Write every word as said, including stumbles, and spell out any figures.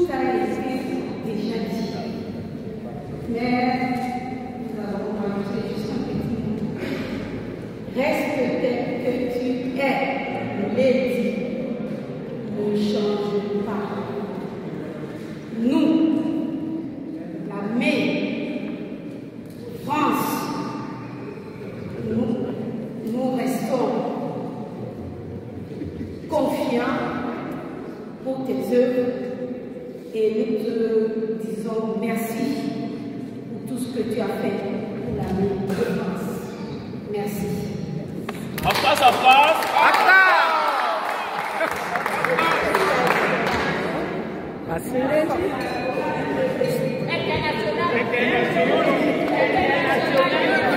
Tout a été déjà dit. Mais nous allons rajouter juste un petit mot. Reste tel que tu es, Lady. Ne change pas. Nous, la Mai, France, nous, nous restons confiants pour tes œuvres et nous te disons merci pour tout ce que tu as fait pour la Mai de France. Merci. En face, en face. International. International.